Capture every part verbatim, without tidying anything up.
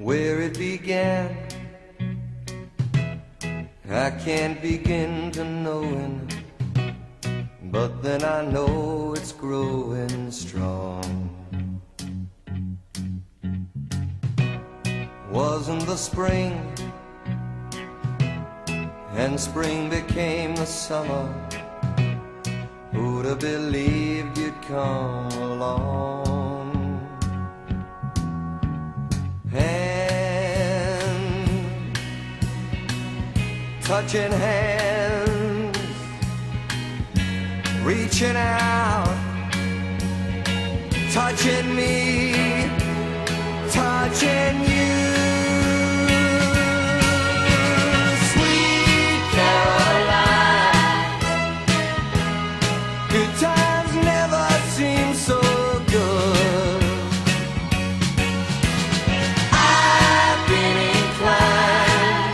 where it began. I can't begin to knowing, but then I know it's growing strong. Wasn't the spring, and spring became the summer. Who'd have believed you'd come along? Hand, touching hands, reaching out, touching me, touching you. Sweet Caroline, good times never seem so good. I've been inclined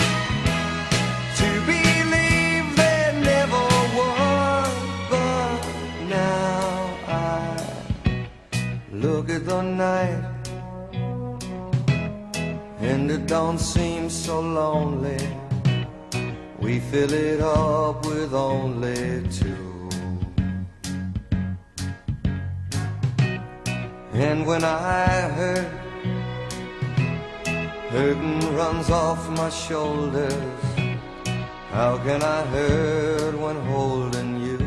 to believe there never was, but now I look at the night and it don't seem so lonely. We fill it up with only two. And when I hurt, hurting runs off my shoulders. How can I hurt when holding you?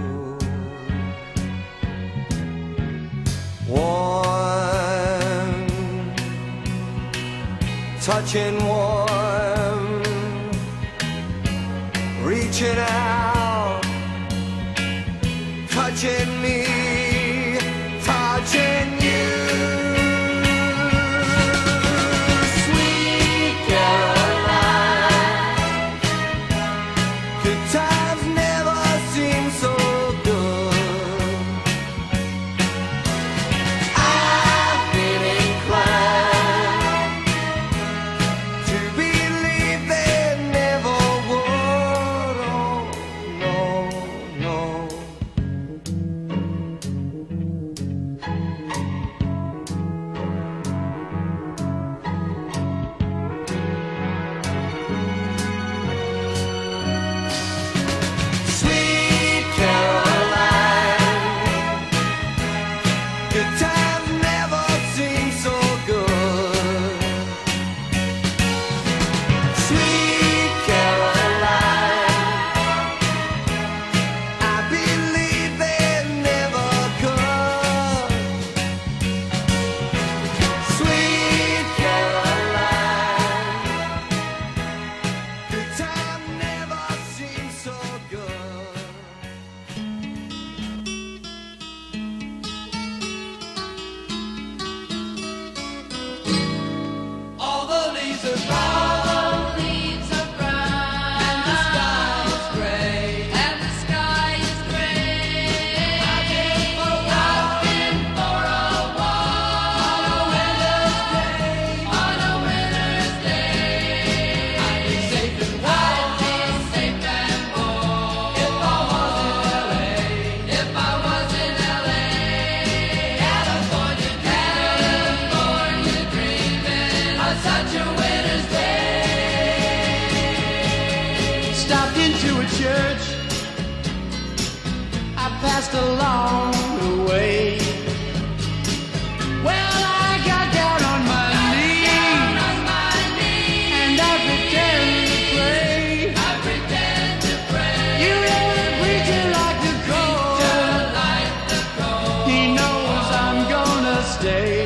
Warm, touching warm, reaching out, touching me, touching you. Sweet Caroline, good times never seem so good. I've been inclined to believe there never would. Oh, no, no. Sweet Caroline, good times never seem so good. Sweet Caroline, I believe they never could. Sweet Caroline, good time never seems so good. All the leaves are brown, leaves are brown, and the sky is gray. and the sky is gray. I've been for a walk I've been for a on a walk winter's day. on a winter's day. I'd be safe and I'd warm be safe and warm if I was in L A. if I was in L A. California, California dreaming on such a winter's day. Stopped into a church, I passed along the way. Well, I got down on my down knees on my knees. and I pretended to pray. I pretend to pray. You know the preacher like the cold, Like the cold. he knows I'm gonna stay.